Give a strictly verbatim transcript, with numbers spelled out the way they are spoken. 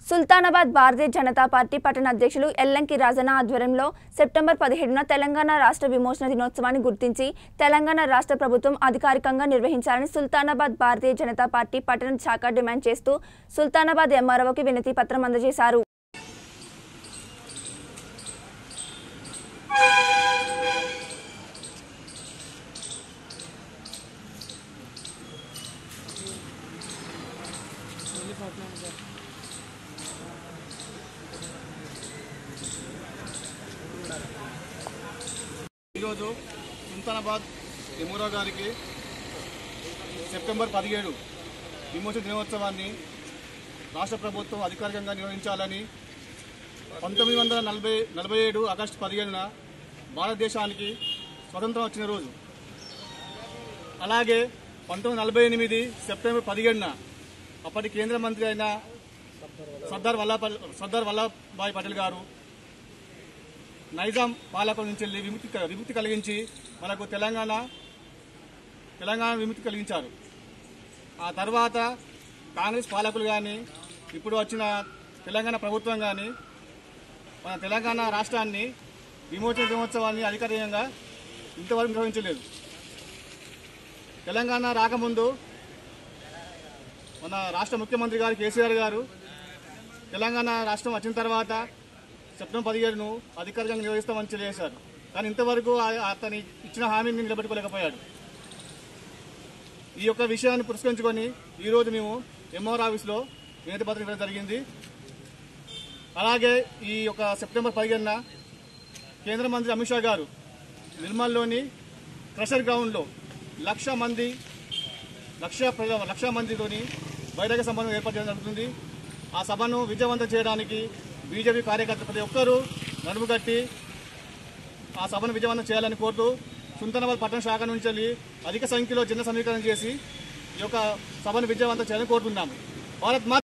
Sultanabad Bharatiya Janata party పట్టణ అధ్యక్షులు ఎల్లంకి రాజన్న ఆధ్వర్యంలో సెప్టెంబర్ పదిహేడున తెలంగాణ రాష్ట్ర విమోచన దినోత్సవాన్ని గుర్తించి తెలంగాణ రాష్ట్ర ప్రభుత్వం అధికారికంగా నిర్వహించాలని సుల్తానాబాద్ భారతీయ జనతా పార్టీ పట్టణ శాఖ డిమాండ్ చేస్తూ సుల్తానాబాద్ ఎంఆర్ఓకి వినతి పత్రం అందజేశారు. ఈరోజు సుల్తానాబాద్ ఎమ్మెల్యే గారికి సెప్టెంబర్ పదిహేడు విమోచన దినోత్సవాన్ని రాష్ట్ర ప్రభుత్వం అధికారికంగా నిర్వహించాలని పంతొమ్మిది వందల నలభై నలభై ఏడు ఆగస్టు పదిహేడున భారతదేశానికి స్వతంత్రం వచ్చిన రోజు. అలాగే పంతొమ్మిది నలభై ఎనిమిది సెప్టెంబర్ పదిహేడున అప్పటి కేంద్ర మంత్రి అయిన సర్దార్ వల్లభ సర్దార్ వల్లభాయ్ పటేల్ గారు నైజాం పాలకుల నుంచి వెళ్ళి విముక్తి విముక్తి కలిగించి మనకు తెలంగాణ తెలంగాణ విముక్తి కలిగించారు. ఆ తర్వాత కాంగ్రెస్ పాలకులు కానీ ఇప్పుడు వచ్చిన తెలంగాణ ప్రభుత్వం కానీ మన తెలంగాణ రాష్ట్రాన్ని విమోచన దినోత్సవాన్ని అధికారికంగా ఇంతవరకు నిర్వహించలేదు. తెలంగాణ రాకముందు మన రాష్ట్ర ముఖ్యమంత్రి గారు కేసీఆర్ గారు తెలంగాణ రాష్ట్రం వచ్చిన తర్వాత సెప్టెంబర్ పదిహేడును అధికారికంగా నిర్వహిస్తామని తెలియజేశారు. కానీ ఇంతవరకు అతని ఇచ్చిన హామీని నిలబెట్టుకోలేకపోయాడు. ఈ యొక్క విషయాన్ని పురస్కరించుకొని ఈరోజు మేము ఎంఆర్ ఆఫీస్లో వినతి పత్రం ఇవ్వడం జరిగింది. అలాగే ఈ యొక్క సెప్టెంబర్ పదిహేనున కేంద్ర మంత్రి అమిత్ షా గారు నిర్మల్లోని క్రషర్ గ్రౌండ్లో లక్ష మంది లక్ష లక్ష మందితోని బహిరంగ సభను ఏర్పాటు చేయడం జరుగుతుంది. ఆ సభను విజయవంతం చేయడానికి బీజేపీ కార్యకర్తలు ప్రతి ఒక్కరూ నడుము కట్టి ఆ సభను విజయవంతం చేయాలని కోరుతూ సుల్తానాబాద్ పట్టణ శాఖ నుంచి వెళ్ళి అధిక సంఖ్యలో జన సమీకరణ చేసి ఈ యొక్క సభను విజయవంతం చేయాలని కోరుతున్నాము. భారత్